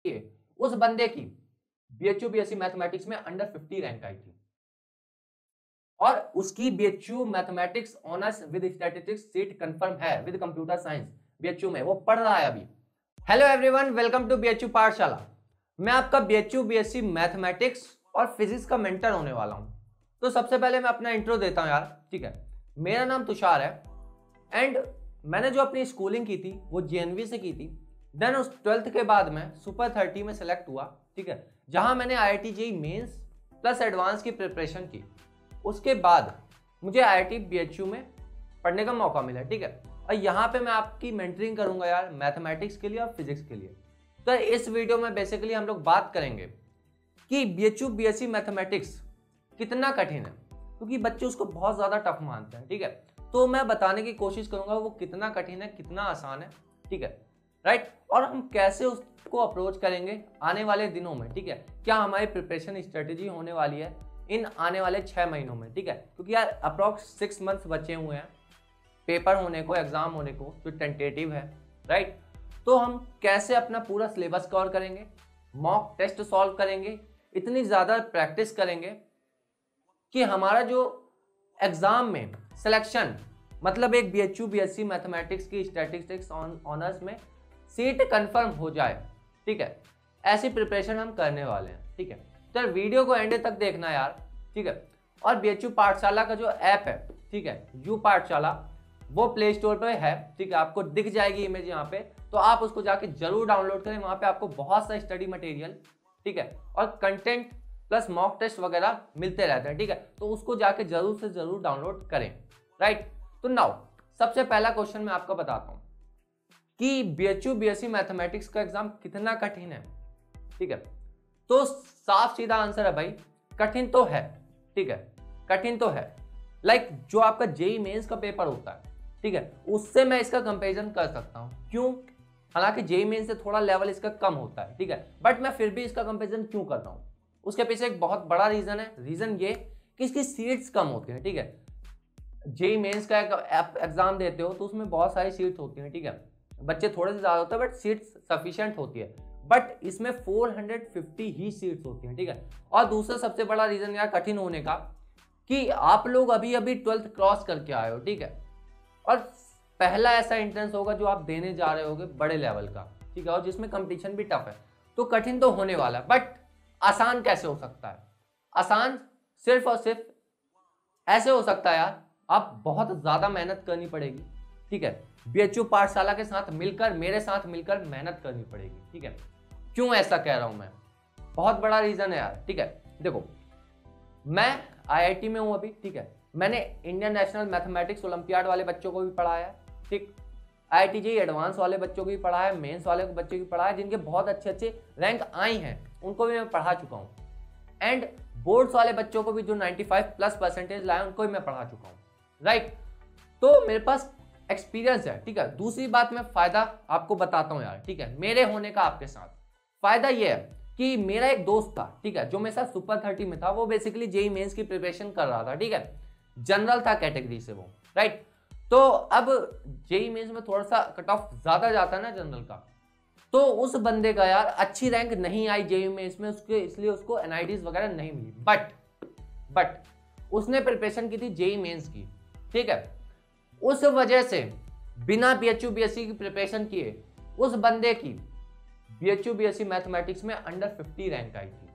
उस बंदे की बीएचयू बीएससी मैथमेटिक्स में अंडर 50 रैंक आई थी और उसकी BHU mathematics honours with statistics seat confirm है विद कंप्यूटर साइंस बीएचयू में, वो पढ़ रहा है अभी। Hello everyone, welcome to BHU पाठशाला। मैं आपका बीएचयू बीएससी मैथमेटिक्स और फिजिक्स का मेंटर होने वाला हूं। तो सबसे पहले मैं अपना इंट्रो देता हूं यार, ठीक है। मेरा नाम तुषार है एंड मैंने जो अपनी स्कूलिंग की थी वो जेएनवी से की थी। देन उस 12th के बाद मैं सुपर 30 में सेलेक्ट हुआ, ठीक है, जहां मैंने IIT JEE mains plus advance की प्रिपरेशन की। उसके बाद मुझे IIT बीएचयू में पढ़ने का मौका मिला, ठीक है। और यहाँ पे मैं आपकी मेंटरिंग करूंगा यार मैथमेटिक्स के लिए और फिजिक्स के लिए। तो इस वीडियो में बेसिकली हम लोग बात करेंगे कि बीएचयू बीएससी मैथमेटिक्स कितना कठिन है, क्योंकि बच्चे उसको बहुत ज़्यादा टफ मानते हैं, ठीक है। तो मैं बताने की कोशिश करूंगा वो कितना कठिन है, कितना आसान है, ठीक है, राइट। और हम कैसे उसको अप्रोच करेंगे आने वाले दिनों में, ठीक है। क्या हमारी प्रिपरेशन स्ट्रेटेजी होने वाली है इन आने वाले 6 महीनों में, ठीक है, क्योंकि यार अप्रॉक्स 6 मंथ्स बचे हुए हैं पेपर होने को, एग्जाम होने को, जो टेंटेटिव है, राइट। तो हम कैसे अपना पूरा सिलेबस कवर करेंगे, मॉक टेस्ट सॉल्व करेंगे, इतनी ज़्यादा प्रैक्टिस करेंगे कि हमारा जो एग्जाम में सिलेक्शन, मतलब एक बीएचयू बीएससी मैथमेटिक्स की स्टैटिस्टिक्स ऑनर्स में सीट कंफर्म हो जाए, ठीक है। ऐसी प्रिपरेशन हम करने वाले हैं, ठीक है। तो वीडियो को एंड तक देखना यार, ठीक है। और बीएचयू पाठशाला का जो ऐप है, ठीक है, यू पाठशाला, वो प्ले स्टोर पर है, ठीक है। आपको दिख जाएगी इमेज यहाँ पे, तो आप उसको जाके जरूर डाउनलोड करें। वहां पे आपको बहुत सा स्टडी मटेरियल, ठीक है, और कंटेंट प्लस मॉक टेस्ट वगैरह मिलते रहते हैं, ठीक है। तो उसको जाके जरूर से जरूर डाउनलोड करें, राइट। तो नाउ सबसे पहला क्वेश्चन मैं आपको बताता हूं कि बीएचयू बीएससी मैथमेटिक्स का एग्जाम कितना कठिन है, ठीक है। तो साफ सीधा आंसर है भाई, कठिन तो है, ठीक है, कठिन तो है। लाइक जो आपका जेईई मेंस का पेपर होता है, ठीक है, उससे मैं इसका कंपैरिजन कर सकता हूं। क्यों? हालांकि जेईई मेंस से थोड़ा लेवल इसका कम होता है, ठीक है, बट मैं फिर भी इसका कंपैरिजन क्यों कर रहा हूं, उसके पीछे एक बहुत बड़ा रीजन है। रीजन ये कि इसकी सीट्स कम होती हैं, ठीक है। जेईई मेंस का एग्जाम देते हो तो उसमें बहुत सारी सीट्स होती हैं, ठीक है, बच्चे थोड़े से ज्यादा होते हैं बट सीट्स सफिशिएंट होती है। बट इसमें 450 ही सीट्स होती हैं, ठीक है। और दूसरा सबसे बड़ा रीजन यार कठिन होने का कि आप लोग अभी अभी 12th क्रॉस करके आए हो, ठीक है, और पहला ऐसा एंट्रेंस होगा जो आप देने जा रहे होगे बड़े लेवल का, ठीक है, और जिसमें कंपटीशन भी टफ है। तो कठिन तो होने वाला है, बट आसान कैसे हो सकता है? आसान सिर्फ और सिर्फ ऐसे हो सकता है यार, आप बहुत ज्यादा मेहनत करनी पड़ेगी, ठीक है। बीएचयू पाठशाला के साथ मिलकर, मेरे साथ मिलकर मेहनत करनी पड़ेगी, ठीक है। क्यों ऐसा कह रहा हूं मैं? बहुत बड़ा रीजन है यार, ठीक है। देखो, मैं IIT में हूं अभी, ठीक है। मैंने इंडियन नेशनल मैथमेटिक्स ओलंपियाड वाले बच्चों को भी पढ़ाया है, ठीक। IIT जेईई एडवांस वाले बच्चों को भी पढ़ाया है, मेंस वाले बच्चों को भी पढ़ाया है, जिनके बहुत अच्छे अच्छे रैंक आई हैं, उनको भी मैं पढ़ा चुका हूँ। एंड बोर्ड्स वाले बच्चों को भी जो 95+ लाए उनको भी मैं पढ़ा चुका हूँ, राइट। तो मेरे पास एक्सपीरियंस है, ठीक है। दूसरी बात मैं फायदा आपको बताता हूँ यार, ठीक है, मेरे होने का आपके साथ फायदा ये है कि मेरा एक दोस्त था, ठीक है, जो मेरे साथ सुपर 30 में था। वो बेसिकली जेईई मेंस की प्रिपरेशन कर रहा था, ठीक है, जनरल था कैटेगरी से वो, राइट। तो अब जेईई मेंस में थोड़ा सा कट ऑफ ज्यादा जाता है ना जनरल का, तो उस बंदे का यार अच्छी रैंक नहीं आई जेईई मेंस में, उसके इसलिए उसको NIDs वगैरह नहीं मिली। बट उसने प्रिपरेशन की थी जेईई मेंस की, ठीक है। उस वजह से बिना बीएचयू बीएससी की प्रिपरेशन किए उस बंदे की बीएचयू बीएससी मैथमेटिक्स में अंडर 50 रैंक आई थी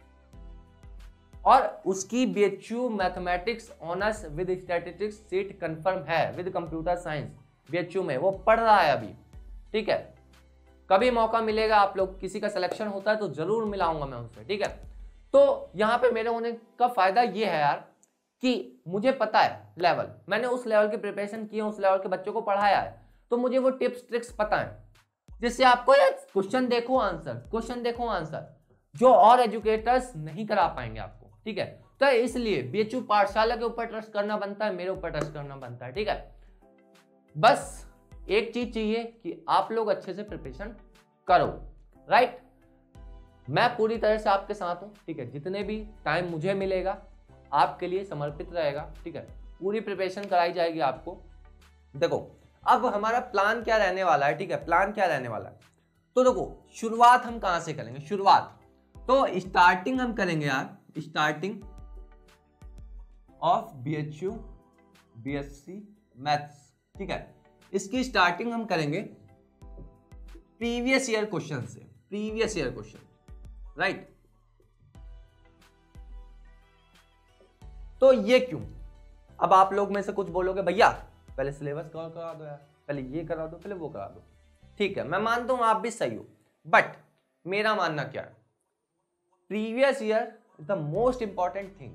और उसकी BHU mathematics honours with statistics seat confirm है विद कंप्यूटर साइंस बीएचयू में, वो पढ़ रहा है अभी, ठीक है। कभी मौका मिलेगा, आप लोग किसी का सिलेक्शन होता है तो जरूर मिलाऊंगा मैं उससे, ठीक है। तो यहाँ पे मेरे होने का फायदा ये है यार कि मुझे पता है लेवल, मैंने उस लेवल की प्रिपरेशन की है, उस लेवल के बच्चों को पढ़ाया है, तो मुझे वो टिप्स ट्रिक्स पता है, जिससे आपको यार क्वेश्चन देखो आंसर जो और एजुकेटर्स नहीं करा पाएंगे आपको, ठीक है। तो इसलिए बीएचयू पाठशाला के ऊपर ट्रस्ट करना बनता है, मेरे ऊपर ट्रस्ट करना बनता है, ठीक है। बस एक चीज चाहिए कि आप लोग अच्छे से प्रिपरेशन करो, राइट। मैं पूरी तरह से आपके साथ हूं, ठीक है। जितने भी टाइम मुझे मिलेगा आपके लिए समर्पित रहेगा, ठीक है। पूरी प्रिपरेशन कराई जाएगी आपको। देखो, अब हमारा प्लान क्या रहने वाला है, ठीक है, प्लान क्या रहने वाला है। तो देखो शुरुआत हम कहां से करेंगे, शुरुआत तो स्टार्टिंग हम करेंगे यार, starting of BHU BSc maths, ठीक है। इसकी स्टार्टिंग हम करेंगे प्रीवियस ईयर क्वेश्चन से, प्रीवियस ईयर क्वेश्चन, राइट। तो ये क्यों, अब आप लोग में से कुछ बोलोगे भैया पहले सिलेबस कवर करा दो यार, पहले ये करा दो, पहले वो करा दो। ठीक है, मैं मानता हूं आप भी सही हो, बट मेरा मानना क्या है, previous year is the most important thing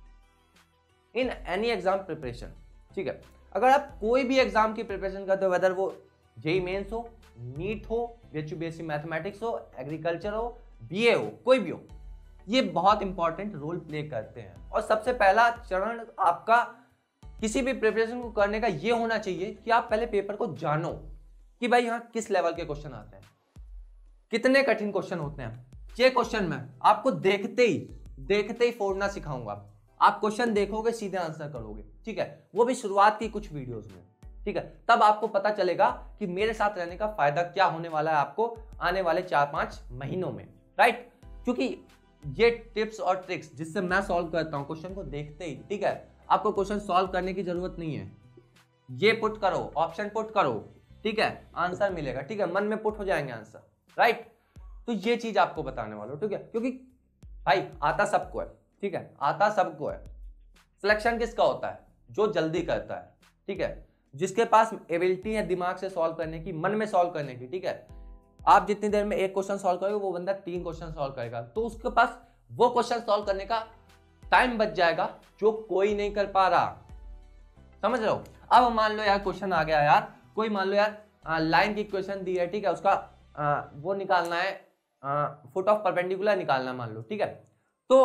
in any exam preparation, ठीक है। अगर आप कोई भी एग्जाम की प्रिपरेशन करते हो, वेदर वो जेई मेंस हो, नीट हो, BHU BSc मैथमेटिक्स हो, एग्रीकल्चर हो, BA हो, कोई भी हो, ये बहुत इंपॉर्टेंट रोल प्ले करते हैं। और सबसे पहला चरण आपका किसी भी प्रिपरेशन को करने का ये होना चाहिए कि आप पहले पेपर को जानो कि भाई यहाँ किस लेवल के क्वेश्चन आते हैं, कितने कठिन क्वेश्चन होते हैं। ये क्वेश्चन मैं आपको देखते ही फोड़ना सिखाऊंगा, आप क्वेश्चन देखोगे सीधे आंसर करोगे, ठीक है, वो भी शुरुआत की कुछ वीडियोस में, ठीक है। तब आपको पता चलेगा कि मेरे साथ रहने का फायदा क्या होने वाला है आपको आने वाले 4-5 महीनों में, राइट। क्योंकि ये टिप्स और ट्रिक्स जिससे मैं सॉल्व करता हूं क्वेश्चन को देखते ही, ठीक है, आपको क्वेश्चन सॉल्व करने की जरूरत नहीं है, ये पुट करो, ऑप्शन पुट करो, ठीक है, आंसर मिलेगा, ठीक है, मन में पुट हो जाएंगे आंसर, राइट। तो ये चीज आपको बताने वाला हूं, ठीक है, क्योंकि भाई आता सबको है, ठीक है, आता सबको है। सिलेक्शन किसका होता है, जो जल्दी करता है, ठीक है, जिसके पास एबिलिटी है दिमाग से सॉल्व करने की, मन में सॉल्व करने की, ठीक है। आप जितनी देर में एक क्वेश्चन सॉल्व करोगे वो बंदा 3 क्वेश्चन सॉल्व करेगा, तो उसके पास वो क्वेश्चन सॉल्व करने का टाइम बच जाएगा जो कोई नहीं कर पा रहा, समझ रहे हो। अब मान लो यार क्वेश्चन आ गया यार, कोई मान लो यार लाइन की इक्वेशन दी है, ठीक है, उसका वो निकालना है, फुट ऑफ परपेंडिकुलर निकालना मान लो, ठीक है। तो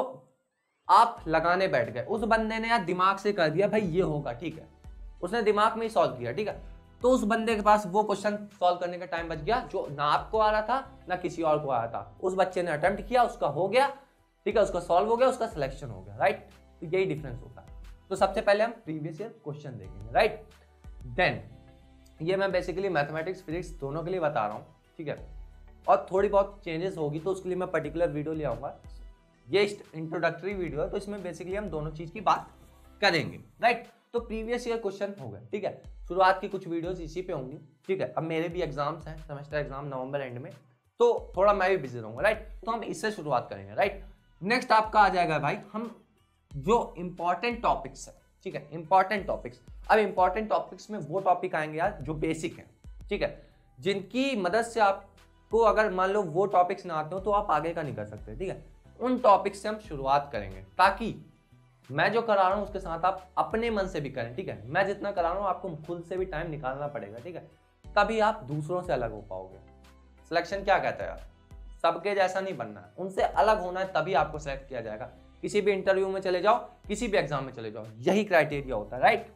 आप लगाने बैठ गए, उस बंदे ने यार दिमाग से कर दिया भाई ये होगा, ठीक है, उसने दिमाग में ही सॉल्व किया, ठीक है, तो उस बंदे के पास वो क्वेश्चन सॉल्व करने का टाइम बच गया जो ना आपको आ रहा था ना किसी और को आ रहा था। उस बच्चे ने अटेम्प्ट किया, उसका हो गया, ठीक है, उसका सॉल्व हो गया, उसका सिलेक्शन हो गया, राइट। तो यही डिफरेंस होता है। तो सबसे पहले हम प्रीवियस ईयर क्वेश्चन देखेंगे, राइट। देन ये मैं बेसिकली मैथमेटिक्स फिजिक्स दोनों के लिए बता रहा हूँ, ठीक है, और थोड़ी बहुत चेंजेस होगी तो उसके लिए मैं पर्टिकुलर वीडियो ले आऊंगा। ये इंट्रोडक्टरी वीडियो है तो इसमें बेसिकली हम दोनों चीज की बात करेंगे, राइट। तो प्रीवियस ईयर क्वेश्चन हो गए, ठीक है, शुरुआत की कुछ वीडियोस इसी पे होंगी, ठीक है। अब मेरे भी एग्जाम्स हैं, सेमेस्टर एग्जाम नवंबर एंड में, तो थोड़ा मैं भी बिजी रहूंगा, राइट। तो हम इससे शुरुआत करेंगे, राइट। नेक्स्ट आपका आ जाएगा भाई हम जो इंपॉर्टेंट टॉपिक्स है, ठीक है, इंपॉर्टेंट टॉपिक्स। अब इंपॉर्टेंट टॉपिक्स में वो टॉपिक आएंगे यार जो बेसिक है, ठीक है, जिनकी मदद से आपको अगर मान लो वो टॉपिक्स ना आते हो तो आप आगे का नहीं कर सकते, ठीक है। उन टॉपिक्स से हम शुरुआत करेंगे ताकि मैं जो करा रहा हूं उसके साथ आप अपने मन से भी करें, ठीक है। मैं जितना करा रहा हूं आपको खुद से भी टाइम निकालना पड़ेगा, ठीक है, तभी आप दूसरों से अलग हो पाओगे। सिलेक्शन क्या कहता है यार, सबके जैसा नहीं बनना है, उनसे अलग होना है, तभी आपको सेलेक्ट किया जाएगा। किसी भी इंटरव्यू में चले जाओ, किसी भी एग्जाम में चले जाओ, यही क्राइटेरिया होता है, राइट।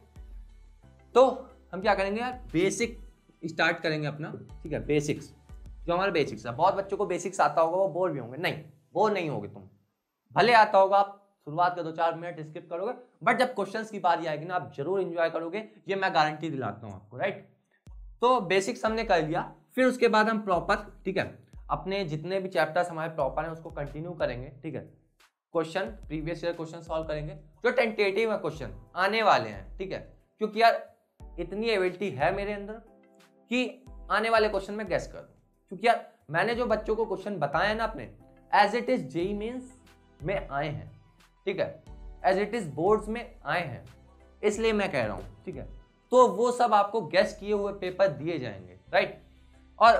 तो हम क्या करेंगे यार, बेसिक स्टार्ट करेंगे अपना, ठीक है, बेसिक्स जो हमारे बेसिक्स है। बहुत बच्चों को बेसिक्स आता होगा, वो बोर भी होंगे, नहीं वो नहीं होगे तुम, भले आता होगा, आप शुरुआत के 2-4 मिनट स्किप करोगे, बट जब क्वेश्चंस की बारी आएगी ना आप जरूर एंजॉय करोगे, ये मैं गारंटी दिलाता हूं आपको, राइट। तो बेसिक्स हमने कर लिया, फिर उसके बाद हम प्रॉपर, ठीक है, अपने जितने भी चैप्टर्स हमारे प्रॉपर हैं उसको कंटिन्यू करेंगे, ठीक है। Question previous year question solve करेंगे, जो टेंटेटिव है क्वेश्चन आने वाले हैं, ठीक है, क्योंकि यार इतनी एबिलिटी है मेरे अंदर कि आने वाले क्वेश्चन में गैस कर दूं, क्योंकि यार मैंने जो बच्चों को क्वेश्चन बताए ना अपने as it is JEE mains में आए हैं, ठीक है, एज इट इज बोर्ड्स में आए हैं, इसलिए मैं कह रहा हूं, ठीक है। तो वो सब आपको गेस किए हुए पेपर दिए जाएंगे, राइट। और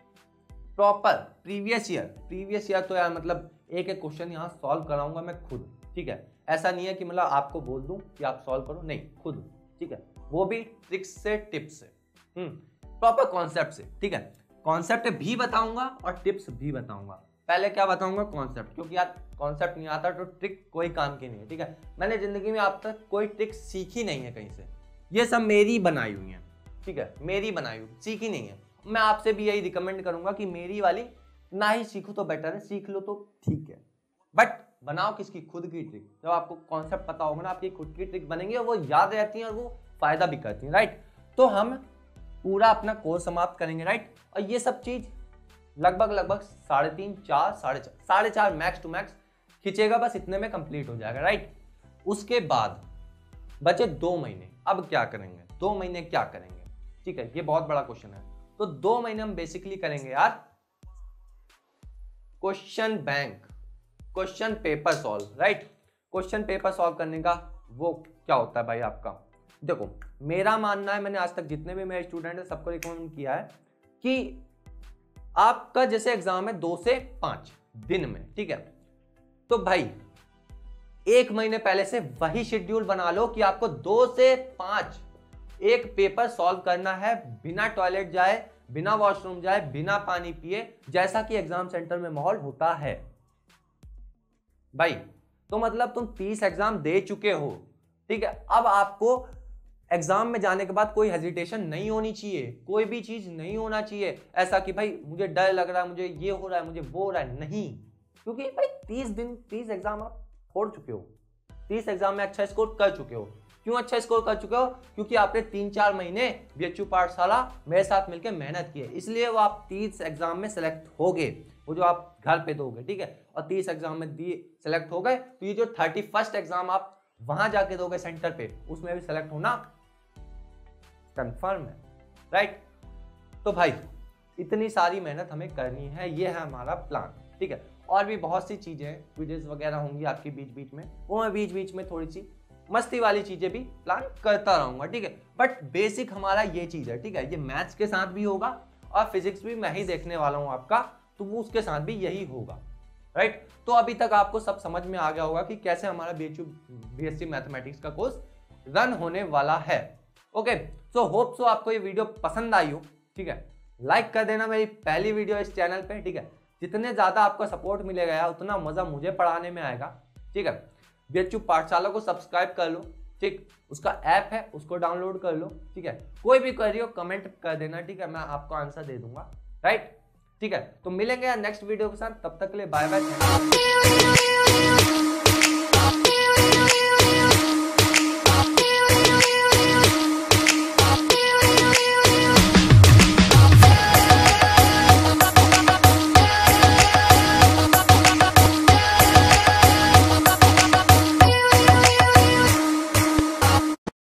प्रॉपर प्रीवियस ईयर तो यार मतलब एक एक क्वेश्चन यहाँ सॉल्व कराऊंगा मैं खुद, ठीक है। ऐसा नहीं है कि मतलब आपको बोल दूं कि आप सॉल्व करो, नहीं, खुद, ठीक है, वो भी ट्रिक्स से, टिप्स से, प्रॉपर कॉन्सेप्ट से, ठीक है। कॉन्सेप्ट भी बताऊंगा और टिप्स भी बताऊंगा। पहले क्या बताऊंगा, कॉन्सेप्ट, क्योंकि यार कॉन्सेप्ट नहीं आता तो ट्रिक कोई काम की नहीं है, ठीक है। मैंने जिंदगी में अब तक कोई ट्रिक सीखी नहीं है कहीं से, ये सब मेरी बनाई हुई है, ठीक है, मेरी बनाई हुई, सीखी नहीं है। मैं आपसे भी यही रिकमेंड करूंगा कि मेरी वाली ना ही सीखो तो बेटर है, सीख लो तो ठीक है, बट बनाओ किसकी, खुद की ट्रिक। जब आपको कॉन्सेप्ट पता होगा ना, आपकी खुद की ट्रिक बनेंगी और वो याद रहती है और वो फायदा भी करती है, राइट। तो हम पूरा अपना कोर्स समाप्त करेंगे, राइट। और ये सब चीज लगभग 3.5 4 4.5 मैक्स टू मैक्स खींचेगा, बस इतने में कंप्लीट हो जाएगा, राइट। उसके बाद बचे 2 महीने। अब क्या करेंगे 2 महीने, क्या करेंगे, ठीक है, ये बहुत बड़ा क्वेश्चन है। तो 2 महीने हम बेसिकली करेंगे यार question bank, question paper solve, right. Question paper solve करने का वो क्या होता है भाई आपका, देखो मेरा मानना है, मैंने आज तक जितने भी मेरे स्टूडेंट है सबको रिकमेंड किया है कि आपका जैसे एग्जाम है 2 से 5 दिन में, ठीक है, तो भाई 1 महीने पहले से वही शेड्यूल बना लो कि आपको 2 से 5 एक पेपर सॉल्व करना है, बिना टॉयलेट जाए, बिना वॉशरूम जाए, बिना पानी पिए, जैसा कि एग्जाम सेंटर में माहौल होता है भाई। तो मतलब तुम 30 एग्जाम दे चुके हो, ठीक है, अब आपको एग्जाम में जाने के बाद कोई हेजिटेशन नहीं होनी चाहिए, कोई भी चीज नहीं होना चाहिए ऐसा कि भाई मुझे डर लग रहा है, मुझे ये हो रहा है, मुझे वो हो रहा है, नहीं। क्योंकि भाई 30 एग्जाम आप छोड़ चुके हो, 30 एग्जाम में अच्छा स्कोर कर चुके हो। क्यों अच्छा स्कोर कर चुके हो? क्योंकि आपने 3-4 महीने बीएचयू पाठशाला मेरे साथ मिलकर मेहनत की है, इसलिए वो आप 30 एग्जाम में सेलेक्ट हो गए, वो जो आप घर पे दोगे, ठीक है, और 30 एग्जाम में दिए सेलेक्ट हो गए, तो ये जो 31st एग्जाम आप वहां जाके दोगे सेंटर पे, उसमें भी सेलेक्ट होना कंफर्म है, राइट। तो भाई इतनी सारी मेहनत हमें करनी है, ये है हमारा प्लान, ठीक है। और भी बहुत सी चीजें क्विज़ेस वगैरह होंगी आपके बीच बीच में, वो मैं बीच बीच में थोड़ी सी मस्ती वाली चीजें भी प्लान करता रहूंगा, ठीक है। बट बेसिक हमारा ये चीज है, ठीक है, ये मैथ्स के साथ भी होगा और फिजिक्स भी मैं ही देखने वाला हूँ आपका, तो वो उसके साथ भी यही होगा, राइट। तो अभी तक आपको सब समझ में आ गया होगा कि कैसे हमारा बीएससी मैथमेटिक्स का कोर्स रन होने वाला है। ओके, सो होप सो आपको ये वीडियो पसंद आई हो, ठीक है। लाइक कर देना, मेरी पहली वीडियो इस चैनल पे, ठीक है। जितने ज्यादा आपका सपोर्ट मिलेगा उतना मजा मुझे पढ़ाने में आएगा, ठीक है। बीएचयू पाठशाला को सब्सक्राइब कर लो, ठीक, उसका ऐप है उसको डाउनलोड कर लो, ठीक है। कोई भी क्वेरी हो कमेंट कर देना, ठीक है, मैं आपको आंसर दे दूंगा, राइट, ठीक है। तो मिलेंगे यार नेक्स्ट वीडियो के साथ, तब तक के लिए बाय बाय।